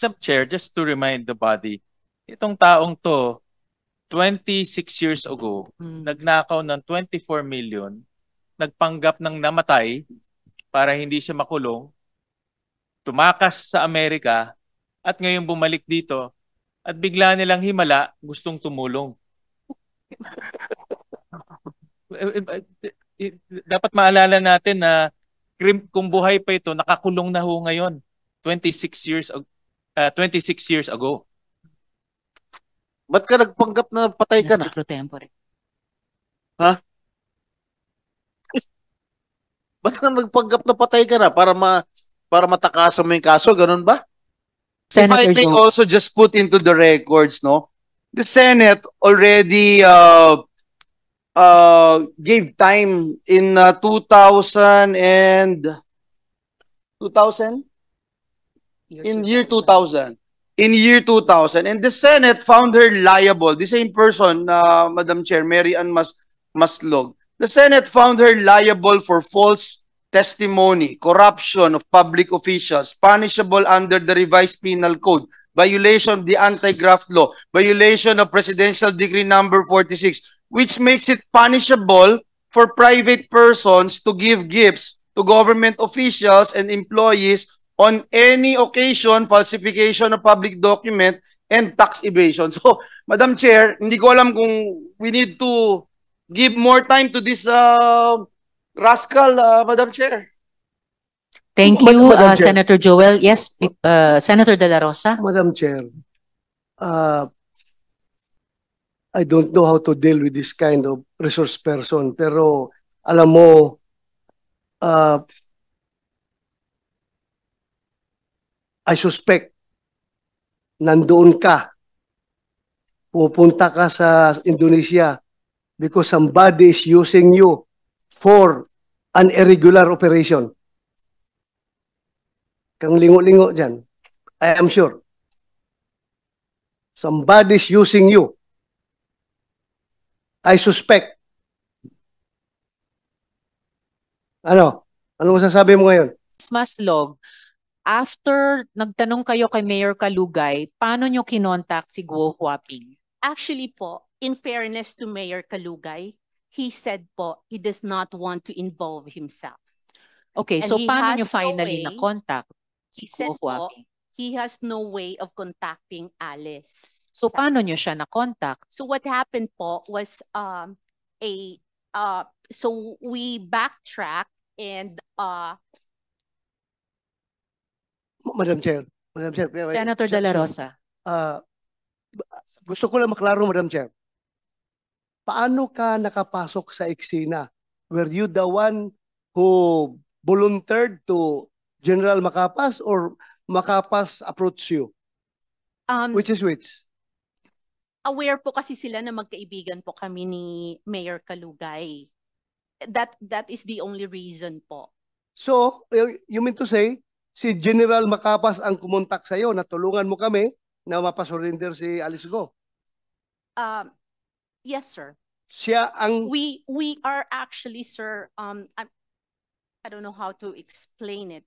Madam Chair, just to remind the body, itong taong to, 26 years ago, nagnakaw ng 24 million, nagpanggap ng namatay para hindi siya makulong, tumakas sa Amerika, at ngayon bumalik dito, at bigla nilang himala, gustong tumulong. Dapat maalala natin na kung buhay pa ito, nakakulong na ho ngayon, 26 years ago. Ba't ka nagpanggap na patay ka na? Pro tempore. Ha? Ba't ka nagpanggap na patay ka na? Para matakasan mo yung kaso, ganun ba? Senator If I may Joe. also just put into the records, no? The Senate already gave time in 2000 and 2000? In year 2000. In year 2000. And the Senate found her liable. The same person, Madam Chair, Mary Ann Maslog. The Senate found her liable for false testimony, corruption of public officials, punishable under the revised penal code, violation of the anti-graft law, violation of Presidential Decree number 46, which makes it punishable for private persons to give gifts to government officials and employees on any occasion, falsification of public document, and tax evasion. So, Madam Chair, hindi ko alam kung we need to give more time to this rascal, Madam Chair. Thank you, Madam Chair. Senator Joel. Yes, Senator De La Rosa. Madam Chair, I don't know how to deal with this kind of resource person, pero alam mo, I suspect nandoon ka, pupunta ka sa Indonesia because somebody is using you for an irregular operation. Kang lingo-lingo dyan. I am sure. Somebody is using you. I suspect. Ano? Ano masasabi mo ngayon? Maslog, after nagtanong kayo kay Mayor Kalugay, paano nyo kinontak si Guo Huaping? Actually po, in fairness to Mayor Kalugay, he said po he does not want to involve himself. Okay, And so he paano has nyo finally no way. na-contact He si said Guo po, Huaping? he has no way of contacting Alice. So paano nyo siya na-contact? So what happened po was so we backtrack and Madam Chair. Senator De La Rosa. Gusto ko lang maklaro, Madam Chair. Paano ka nakapasok sa eksena? Were you the one who volunteered to General Macapas or Macapas approached you? Which is which? aware po kasi sila na magkaibigan po kami ni Mayor Kalugay. That is the only reason po. So, you mean to say, si General Macapas ang kumontak sa'yo na tulungan mo kami na mapasurrender si Alice Go? Yes, sir. Siya ang... We are actually, sir, I don't know how to explain it.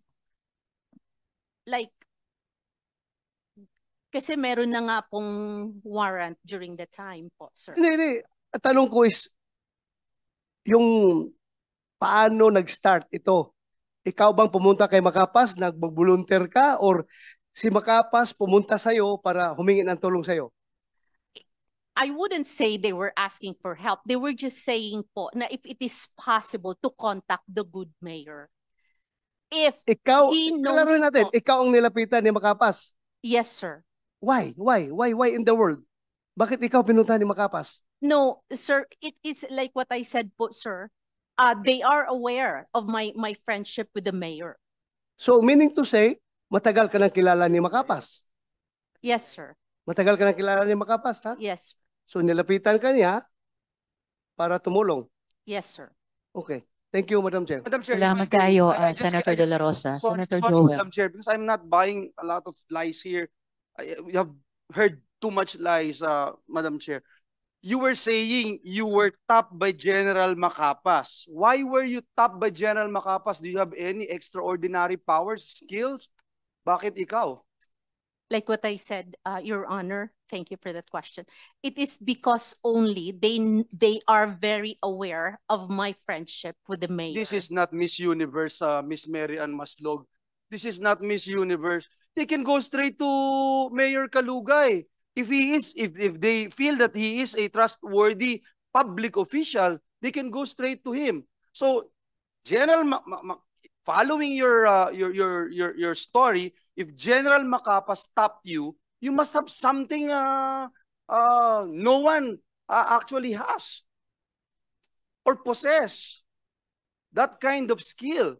Kasi meron na nga pong warrant during the time po, sir. Hindi. At tanong ko is, yung paano nag-start ito? Ikaw bang pumunta kay Macapas, nag-volunteer ka, or si Macapas pumunta sa'yo para humingi ng tulong sa'yo? I wouldn't say they were asking for help. They were just saying po na if it is possible to contact the good mayor. If he knows Kalaroin natin, po, ikaw ang nilapitan ni Macapas. yes, sir. Why? Why in the world? Bakit ikaw pinunta ni Macapas? No, sir, it is like what I said po, sir. They are aware of my friendship with the mayor. So, meaning to say, matagal ka nang kilala ni Macapas. Yes, sir. Matagal ka nang kilala ni Macapas, ha? Yes. So, nilapitan ka niya para tumulong. Yes, sir. Okay. Thank you, Madam Chair. Madam Chair, Salamat if I may, kayo, I just- Senator I De just- La Rosa. sorry, Senator sorry, Joel. Madam Chair, because I'm not buying a lot of lies here. We have heard too much lies, Madam Chair. You were saying you were tapped by General Macapas. Why were you tapped by General Macapas? Do you have any extraordinary powers, skills? Bakit ikaw? Like what I said, Your Honor, thank you for that question. It is because only they are very aware of my friendship with the mayor. This is not Miss Universe, Miss Mary Ann Maslog. This is not Miss Universe. They can go straight to Mayor Kalugay. If they feel that he is a trustworthy public official, they can go straight to him. So, following your story, if General Macapa stopped you, you must have something no one actually has or possess that kind of skill.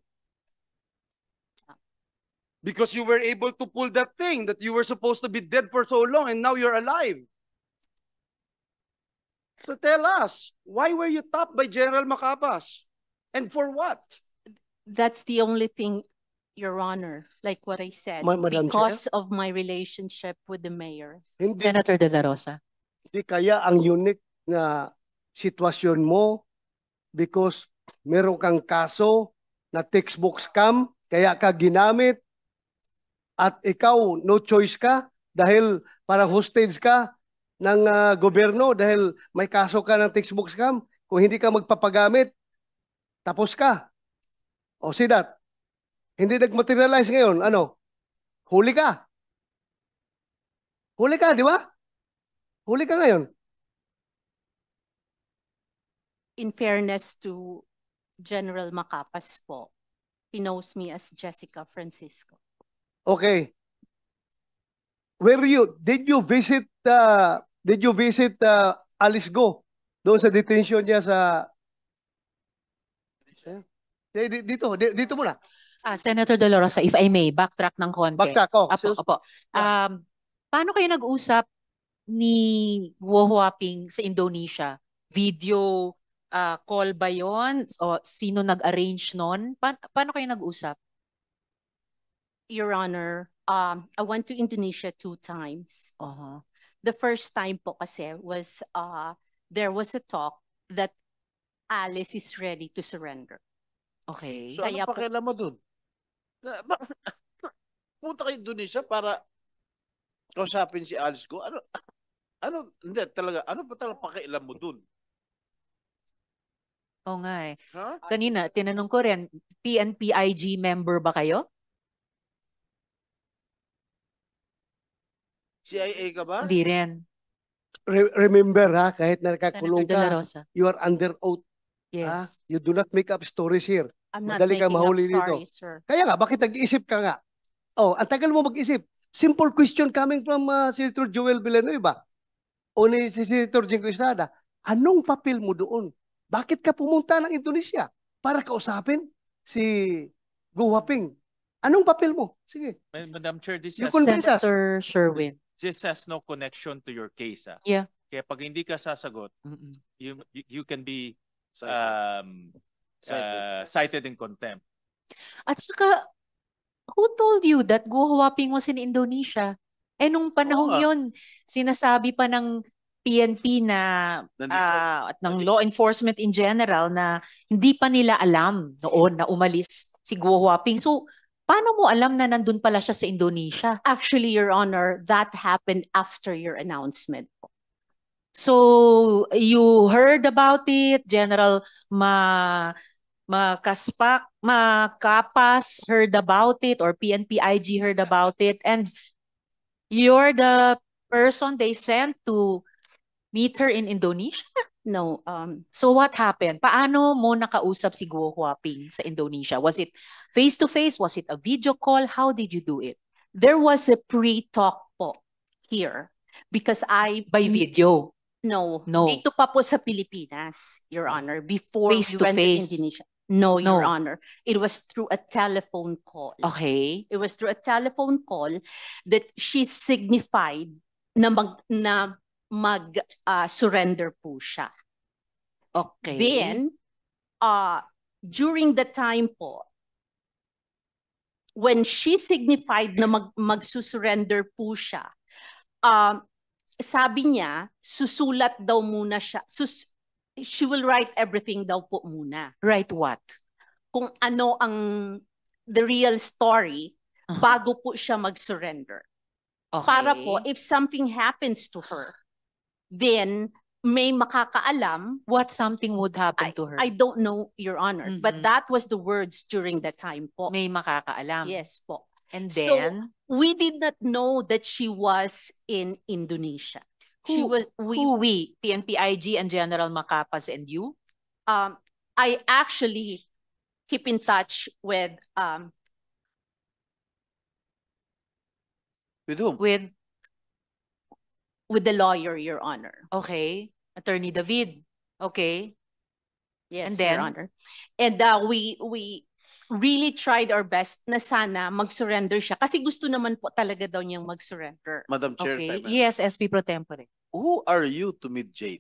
Because you were able to pull that thing that you were supposed to be dead for so long and now you're alive. So tell us, why were you topped by General Macapas? And for what? That's the only thing, Your Honor, like what I said, Madam because Chair? of my relationship with the mayor. Hindi, Senator De La Rosa. hindi kaya ang unique na sitwasyon mo because meron kang kaso na textbook scam, kaya ka ginamit at ikaw no choice ka dahil parang hostage ka ng gobyerno dahil may kaso ka ng textbook scam. Kung hindi ka magpapagamit, tapos ka. O see that? Hindi nag-materialize ngayon. Ano? Huli ka. Huli ka, di ba? Huli ka ngayon. In fairness to General Macapas po, he knows me as Jessica Francisco. Okay. Did you visit Alice Go doon sa detention niya sa dito muna. Senator De La Rosa, if I may, backtrack ng konti. Backtrack ko. Apo. Paano kayo nag-usap ni Guo Huaping sa Indonesia? Video call ba yon? O sino nag-arrange nun? Paano kayo nag-usap? Your Honor, I went to Indonesia 2 times. The first time po kasi was there was a talk that Alice is ready to surrender. Okay. So ano pakialam mo dun? Punta ka Indonesia para kausapin si Alice Go. Hindi talaga, ano ba talaga pakialam mo dun? Oo nga eh. Huh? Kanina, tinanong ko rin, PNP-IG member ba kayo? CIA ka ba? Hindi rin. Remember ha, kahit na nakakulong Senator De La ka, Rosa. you are under oath. Yes. You do not make up stories here. I'm not Madali kang making up mahuli dito. stories, sir. Kaya nga, bakit nag-iisip ka nga? Oh, ang tagal mo mag-isip. Simple question coming from Senator Joel Villanueva o ni si Senator Jingo Estrada. Anong papel mo doon? Bakit ka pumunta ng Indonesia para kausapin si Guo Huaping? Anong papel mo? Sige. Madam Chair, You convince us. Senator Sherwin. this has no connection to your case. Yeah. Kaya pag hindi ka sasagot, you can be Cited. cited in contempt. At saka, who told you that Guo Huaping was in Indonesia? Eh nung panahong nga. yun, sinasabi pa ng PNP na at ng law enforcement in general na hindi pa nila alam noon na umalis si Guo Huaping. So, paano mo alam na nandun pala siya sa Indonesia? Actually, Your Honor, that happened after your announcement. So, you heard about it, General Makapas heard about it, or PNP-IG heard about it, and you're the person they sent to meet her in Indonesia? No, So what happened? Paano mo nakausap si Guo Huaping sa Indonesia? Was it face-to-face? Was it a video call? How did you do it? there was a pre-talk po here because By video? No. No. Dito pa po sa Pilipinas, Your Honor, before Face we to went to face. Indonesia. No, Your No. Honor. It was through a telephone call. Okay. It was through a telephone call that she signified na surrender po siya. Okay. Then, during the time po, when she signified na magsusurrender po siya, sabi niya, susulat daw muna siya. She will write everything daw po muna. Right what? Kung ano ang the real story bago po siya mag-surrender. Para po, if something happens to her, then may makakaalam. What something would happen to her? I don't know, Your Honor, but that was the words during that time po. May makakaalam. Yes po. And So, then, we did not know that she was in Indonesia. we, PNP-IG and General Macapas and you? I actually keep in touch with whom? with the lawyer, Your Honor. Okay. Attorney David. Okay. Yes, And then? Your Honor. And we really tried our best na sana mag-surrender siya kasi gusto naman po talaga daw niyang mag-surrender. Madam Chair, Okay. if I may. Yes, SP Pro Tempore. Who are you to meet Jade?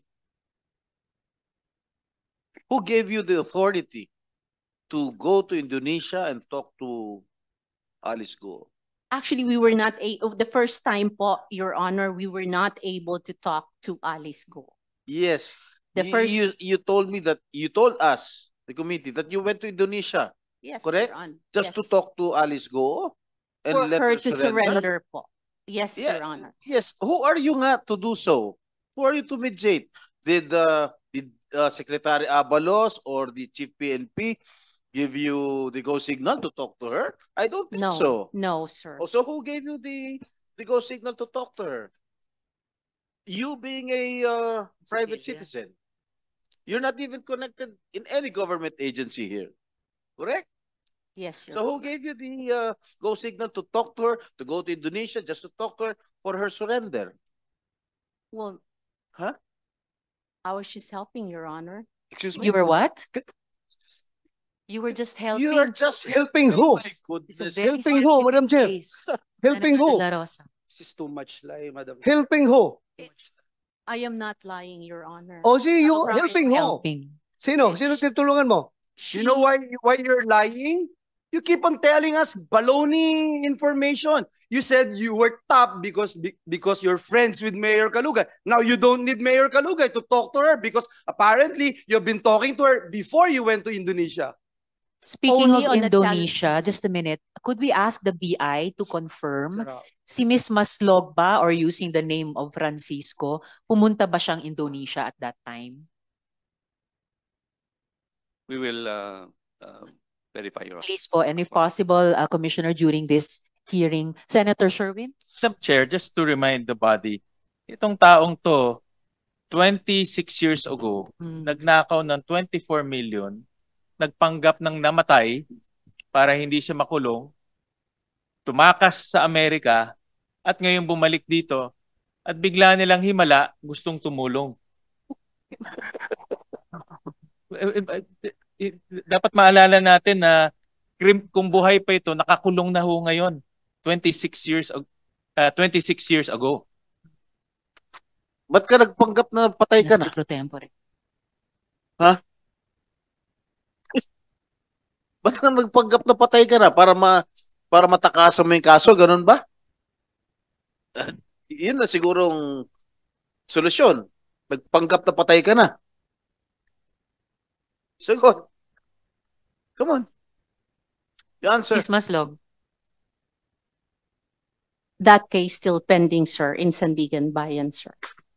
Who gave you the authority to go to Indonesia and talk to Alice Go? Actually, we were not the first time po, Your Honor, we were not able to talk to Alice Go. Yes. The first- You told me that you told us, the committee, that you went to Indonesia Yes, Correct? Your Honor. just to Yes. talk to Alice Go and For let her to surrender po. Yes, Yeah. Your Honor. Yes. Who are you nga to do so? Who are you to meet Jade? Did Secretary Abalos or the Chief PNP give you the go signal to talk to her? I don't think No, so. no, sir. Oh, so who gave you the go signal to talk to her? You being a private citizen. You're not even connected in any government agency here. Correct? Yes, Your So who gave you the go signal to talk to her, to go to Indonesia, just to talk to her for her surrender? Well, Huh? I was just helping, Your Honor. Excuse me? You were what? You were just helping. You are just Helping who? My It's a goodness. very Helping who, sensitive Madam Chair? case. Helping Senator who? De La Rosa. This is too much lie, Madam. Helping who? I am not lying, Your Honor. O si you Promise. helping who? Helping. Sino? Sino tinutulungan mo? You know why you're lying? You keep on telling us baloney information. You said you were top because you're friends with Mayor Kalugay. Now you don't need Mayor Kalugay to talk to her because apparently you've been talking to her before you went to Indonesia. Speaking Only of on a Indonesia, just a minute, could we ask the BI to confirm si Miss Maslog ba or using the name of Francisco, pumunta ba siyang Indonesia at that time? We will verify your. Please po, and if possible, Commissioner, during this hearing, Senator Sherwin? Madam Chair, just to remind the body, itong taong to, 26 years ago, nagnakaw ng 24 million, nagpanggap ng namatay para hindi siya makulong, tumakas sa Amerika, at ngayon bumalik dito, at bigla nilang himala, gustong tumulong. Dapat maalala natin na kung buhay pa ito, nakakulong na ho ngayon, 26 years ago. Ba't ka nagpanggap na patay ka na? Pro tempore. Ha? Ba't ka nagpanggap na patay ka na? Para matakasan mo yung kaso, ganun ba? Yun na sigurong solusyon. Nagpanggap na patay ka na. Sagot. Come on. You answer. Miss Maslog? That case still pending, sir, in Sandigan Bayan, sir.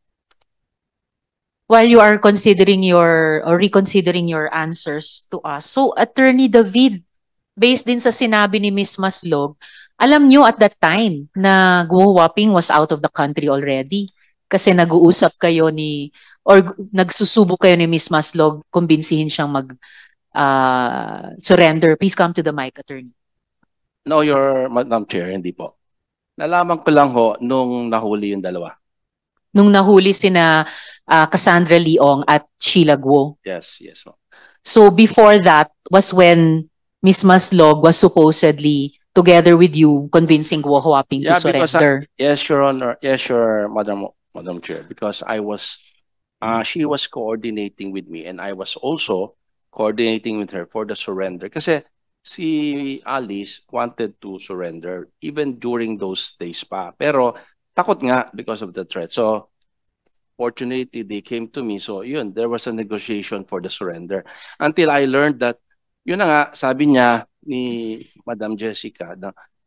While you are considering or reconsidering your answers to us, so Attorney David, based din sa sinabi ni Miss Maslog, alam nyo at that time na Guo Huaping was out of the country already kasi nag-uusap kayo nagsusubok kayo ni Miss Maslog, kumbinsihin siyang surrender. Please come to the mic, Attorney. No, Your Madam Chair, hindi po. Nalaman ko lang ho nung nahuli yung dalawa. Nung nahuli sina Cassandra Leong at Sheila Guo. Yes. So before that was when Miss Maslog was supposedly together with you convincing Guo Huaping to surrender. Yes, Your Honor. Yes, Your Madam Chair, because she was coordinating with me and I was also coordinating with her for the surrender. Kasi si Alice wanted to surrender even during those days pa. Pero takot nga because of the threat. So, fortunately, they came to me. So, yun, there was a negotiation for the surrender. Until I learned that, yun na nga, sabi niya ni Madam Jessica, na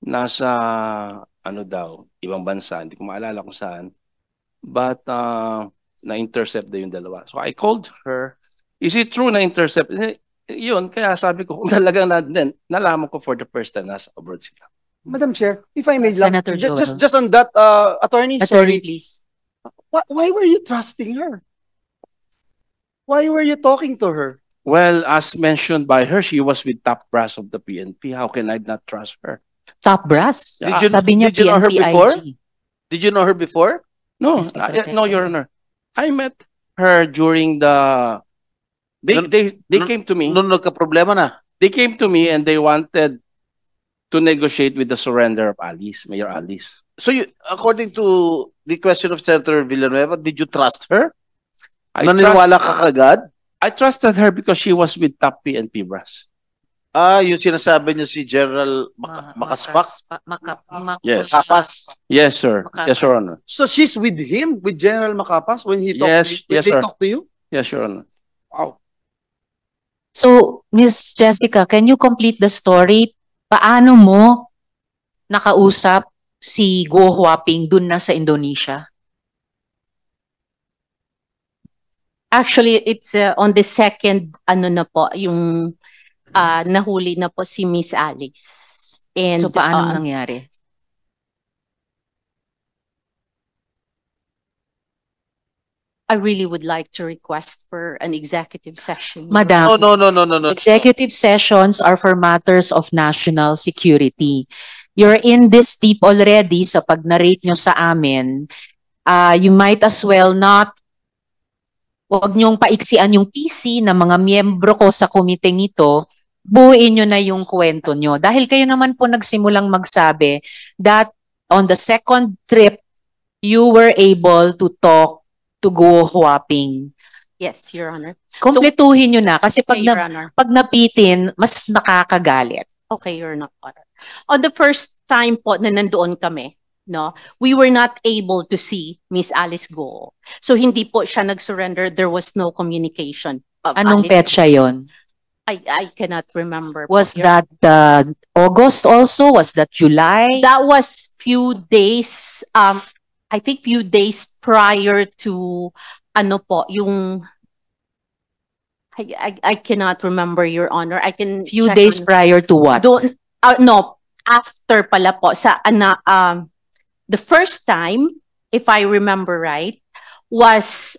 nasa ano daw, ibang bansa, hindi ko maalala kung saan. But na-intercept na yung dalawa. So I called her. Is it true na-intercept? Yun, kaya sabi ko, kung talagang nalaman ko for the first time, nasa abroad sila. Madam Chair, if I may lang, Senator Joel. just on that, attorney, Attorney, sorry, please. why were you trusting her? Why were you talking to her? Well, as mentioned by her, she was with top brass of the PNP. How can I not trust her? Top brass. Sabi niya did you know her PNP before? IG. Did you know her before? No, Yes, no, Your Honor. I met her during the. They came to me. Nung nagka-problema na. They came to me and they wanted to negotiate with the surrender of Alice, Mayor Alice. So you, according to the question of Senator Villanueva, did you trust her? Naniniwala ka kagad? I trusted her because she was with top PNP brass. Yung sinasabi niya si General Makaspak? Yes. Makapas? Yes, sir. Yes, Your Honor. So she's with him, with General Macapas, when he Yes, yes, they sir. talk to you? Yes, Your Honor. Wow. So, Miss Jessica, can you complete the story? Paano mo nakausap si Guo Huaping dun na sa Indonesia? Actually, it's on the second, ano na po, yung nahuli na po si Miss Alice. And, So, paano nangyari? I really would like to request for an executive session. Madam, No. executive sessions are for matters of national security. You're in this deep already sa pag-narrate nyo sa amin. You might as well not, huwag nyong paiksian yung PC ng mga miyembro ko sa komiteng ito, buuin nyo na yung kwento nyo. Dahil kayo naman po nagsimulang magsabi that on the second trip, you were able to talk to Guo Huaping. Yes, Your Honor. Kompletuhin nyo na kasi pag, Okay, Your Honor. pag napitin, mas nakakagalit. Okay, Your Honor. On the first time po na nandoon kami, no, we were not able to see Miss Alice go. So hindi po siya nag-surrender. There was no communication. of Anong Alice. petsa yon? I cannot remember. Was Your- that August also? Was that July? That was few days, I think few days prior to, ano po, yung, I cannot remember, Your Honor. I can Few check days on- prior to what? no, after pala po, the first time, if I remember right, was,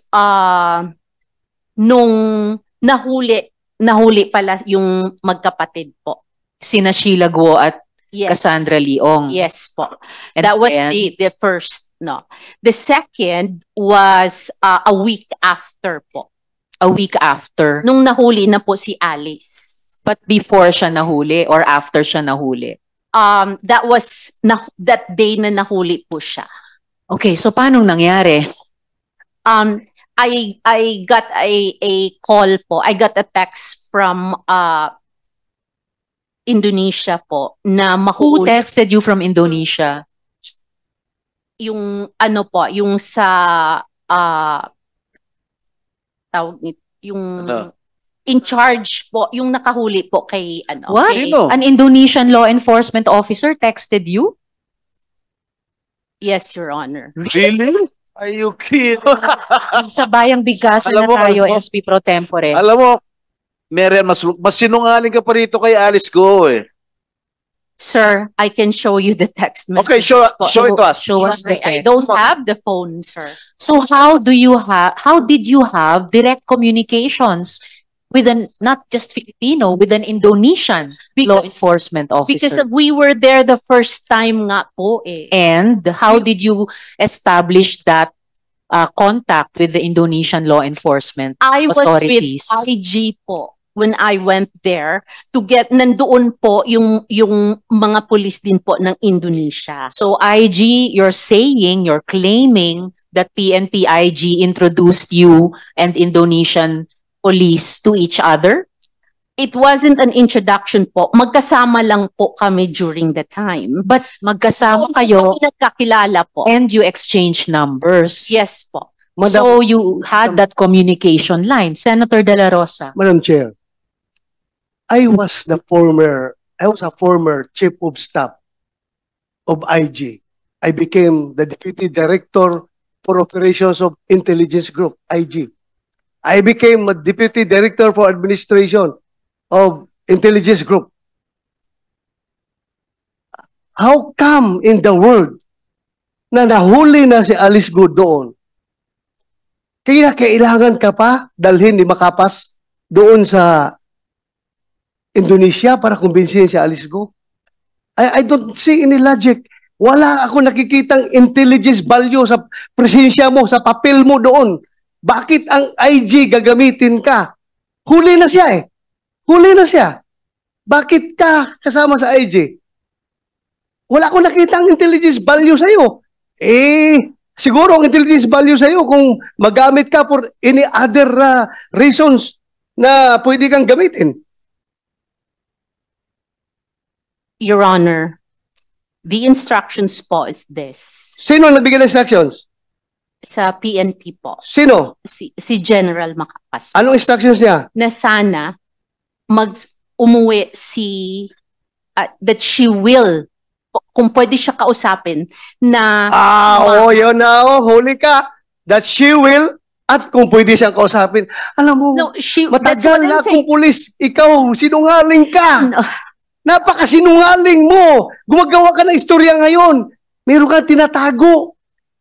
nung nahuli pala yung magkapatid po. Sina Sheila Guo at Yes. Cassandra Leong. Yes po. And That was then, the first, no. The second was a week after po. a week after. Nung nahuli na po si Alice. But before siya nahuli or after siya nahuli? That was that day na nahuli po siya. Okay, so paano nangyari? I got a call po. I got a text from Indonesia po na Who mahuli texted you from Indonesia? yung ano po, yung sa tawag nito, yung Ano? in charge po, yung nakahuli po kay ano. What? kay- Sino? An Indonesian law enforcement officer texted you? Yes, Your Honor. Really? Are you kidding? Sa bayang bigkasan Alam na mo, tayo, alam mo. SP Pro Tempore. Alam mo, Marian, mas sinungaling ka pa rito kay Alice Go eh. Sir, I can show you the text message. Okay, show it to us. Show us the I text. don't have the phone, sir. So how did you have direct communications with not just Filipino, with an Indonesian law enforcement Because officer? we were there the first time nga po eh. And how did you establish that contact with the Indonesian law enforcement I was authorities? with IG po when I went there to get, nandoon po yung mga pulis din po ng Indonesia. So IG, you're claiming that PNP IG introduced you and Indonesian police to each other? It wasn't an introduction po. Magkasama lang po kami during the time. But magkasama kayo Kami nagkakilala po. and you exchange numbers. Yes po. So you had that communication line. Senator De La Rosa. Madam Chair, I was a former chief of staff of IG. I became the Deputy Director for Operations of Intelligence Group, IG. I became a Deputy Director for Administration of Intelligence Group. How come in the world na nahuli na si Alice Go doon? Kaya kailangan ka pa dalhin ni Makapas doon sa Indonesia para kumbinsihin si Alice Go? I don't see any logic. Wala ako nakikitang intelligence value sa presensya mo, sa papel mo doon. Bakit ang IG gagamitin ka? Huli na siya eh. Huli na siya. Bakit ka kasama sa IG? Wala akong nakitang intelligence value sa'yo. Siguro ang intelligence value sa'yo kung magamit ka for any other reasons na pwede kang gamitin. Your Honor, the instructions po is this. Sino ang nagbigay ng instructions? Sa PNP po. Sino? Si General Macapas. Anong instructions niya? Na sana umuwi that she will, kung pwede siya kausapin, na... yun na, huli ka. That she will, at kung pwede siyang kausapin. Alam mo, matagal na kung pulis, ikaw, sinungaling ka. No. Napakasinungaling mo. Gumagawa ka ng istorya ngayon. Meron kang tinatago.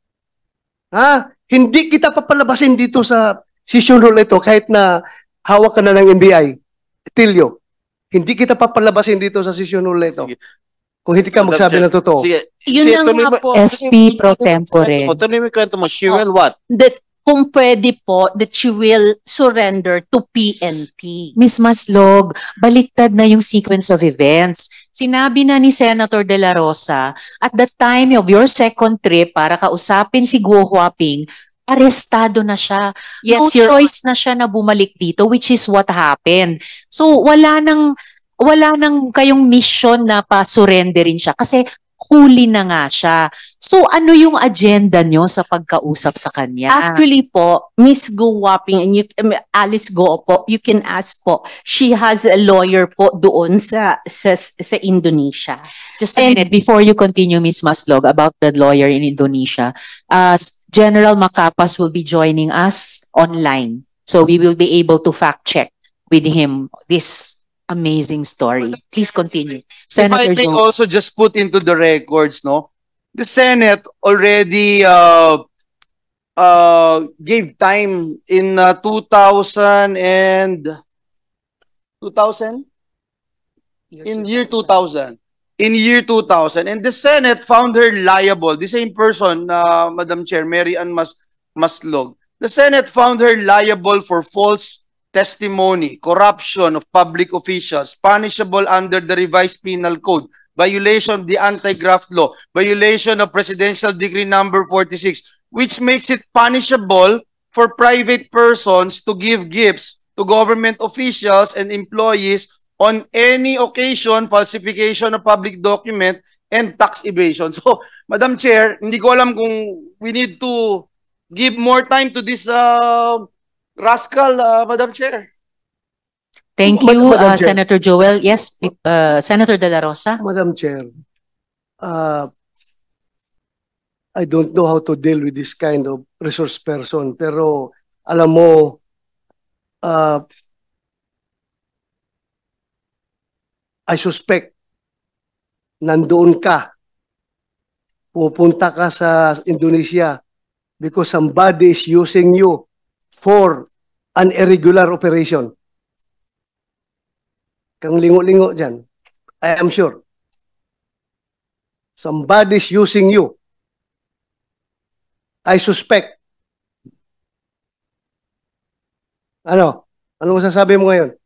Hindi kita papalabasin dito sa session hall ito kahit na hawak ka na ng NBI. Tilio, hindi kita papalabasin dito sa session hall ito. Kung hindi ka magsabi ng totoo. Sige. Yun na nga po. SP pro tempore. Tuloy mo yung kwento mo. She will what? That kung pwede po, that she will surrender to PNP. Miss Maslog, baliktad na yung sequence of events. Sinabi na ni Senator De La Rosa, at the time of your second trip para kausapin si Guo Huaping, arestado na siya. Yes, No choice na siya na bumalik dito, which is what happened. So wala nang kayong mission na pa-surrenderin siya kasi huli na nga siya. So ano yung agenda nyo sa pagkausap sa kanya? Actually po, Miss Go Huaping and Alice Go po, you can ask po. She has a lawyer po doon sa Indonesia. Just a minute, before you continue, Ms. Maslog, about the lawyer in Indonesia, General Macapas will be joining us online. So we will be able to fact check with him this amazing story. Please continue. If I may also just put into the records, no? The Senate already gave time in 2000 and 2000? In year 2000. In year 2000. And the Senate found her liable. The same person, Madam Chair, Mary Ann Maslog. The Senate found her liable for false testimony, corruption of public officials, punishable under the revised penal code, violation of the anti-graft law, violation of Presidential Decree number 46, which makes it punishable for private persons to give gifts to government officials and employees on any occasion, falsification of public document, and tax evasion. So, Madam Chair, hindi ko alam kung we need to give more time to this rascal, Madam Chair. Thank you, Madam Chair. Senator Joel. Yes, Senator De La Rosa. Madam Chair, I don't know how to deal with this kind of resource person, pero alam mo, I suspect nandoon ka, pupunta ka sa Indonesia because somebody is using you for an irregular operation. Kang lingo-lingo dyan. I am sure. Somebody is using you. I suspect. Ano? Ano masasabi mo ngayon?